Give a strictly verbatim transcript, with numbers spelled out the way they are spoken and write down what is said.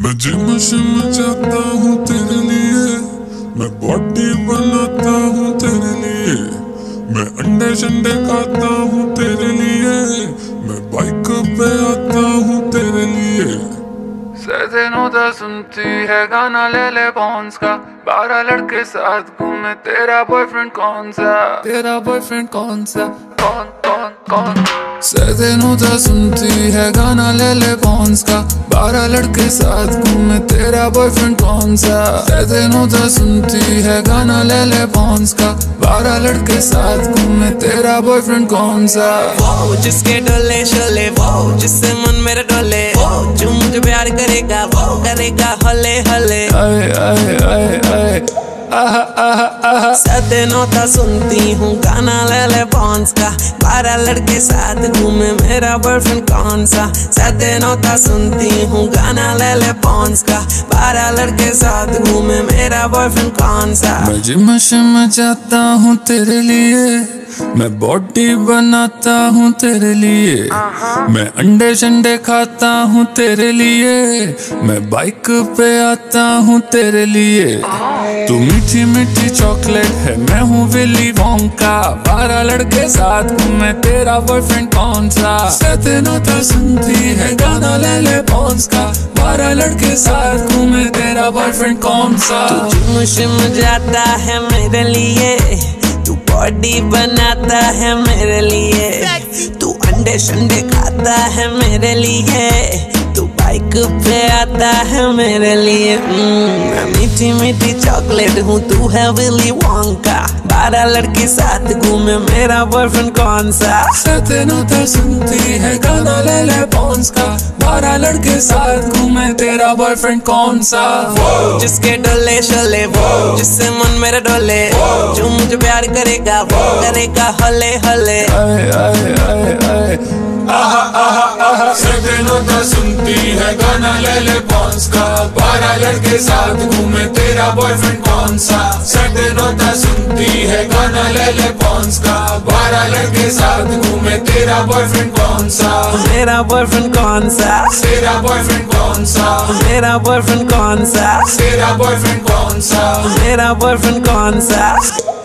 मैं जिम शिम जाता हूँ तेरे लिए, मैं बॉडी बनाता हूँ तेरे लिए, मैं अंडे शंडे खाता हूँ तेरे लिए, मैं बाइक पे आता हूँ तेरे लिए। सहजे नोदा सुनती है गाना ले ले बॉन्स का, बारह लड़के साथ घूमे तेरा बॉयफ्रेंड कौन सा, तेरा बॉयफ्रेंड कौन सा, कौन कौन कौन। सहजे नोदा सुनती है गाना ले ले बॉन्स का, बारह लड़के साथ घूमे तेरा बॉयफ्रेंड कौन सा। सहजे नोदा सुनती है गाना ले ले बॉन्स का, बारह लड़के साथ घूमे तेरा बॉयफ्रेंड कौन सा। वो जिसके डोले शोले, वो जिससे मन मेरा डोले, वो जो मुझे प्यार करेगा वो करेगा हले हले। आए आए आए आए आहा आहा आहा। सहजे नोदा सुनती हूँ गाना ले ले बॉन्स का, बारह लड़के साथ घूमे मेरा बॉयफ्रेंड कौन सा। सहजे नोदा सुनती हूँ गाना ले ले बॉन्स का, बारह लड़के साथ घूमे मेरा बॉयफ्रेंड कौन सा। मैं जिम शिम जाता हूँ तेरे लिए, मैं बॉडी बनाता हूँ तेरे लिए, मैं अंडे शंडे खाता हूँ तेरे लिए, मैं बाइक पे आता हूँ तेरे लिए। तू मीठी मीठी चॉकलेट है, मैं हूँ विली वोंका, बारह लड़के साथ मैं तेरा बॉयफ्रेंड कौन सा। सहजे नोदा सुनती है गाना ले ले बॉन्स का, बारह लड़के साथ घूमे तेरा बॉयफ्रेंड कौन सा। तू जिम शिम जाता है मेरे लिए, तू बॉडी बनाता है मेरे लिए, तू अंडे शंडे खाता है मेरे लिए, तू बाइक पे आता है मेरे लिए। मैं मीठी मीठी चॉकलेट हूँ, तू है विली वोंका, बारह लड़के साथ घूमे मेरा बॉयफ्रेंड कौन सा। सहजे नोदा सुनती है गाना ले ले बॉन्स का, बारह लड़के साथ घूमे तेरा बॉयफ्रेंड कौन सा। वो जिसके डोले शोले, वो जिससे मन मेरा डोले, जो मुझे प्यार करेगा वो करेगा हले हले। आए आए आए आए आहा आहा आहा। सहजे नोदा सुनती है गाना ले ले बॉन्स का, बारह लड़के साथ घूमे तेरा बॉयफ्रेंड कौन सा। सहजे नोदा सुनती है गाना ले ले बॉन्स का, बारह लड़के साथ घूमे तेरा बॉयफ्रेंड कौन सा। मेरा बॉयफ्रेंड कौन सा, तेरा बॉयफ्रेंड कौन सा, मेरा बॉयफ्रेंड कौन सा, तेरा बॉयफ्रेंड कौन सा, मेरा बॉयफ्रेंड कौन सा।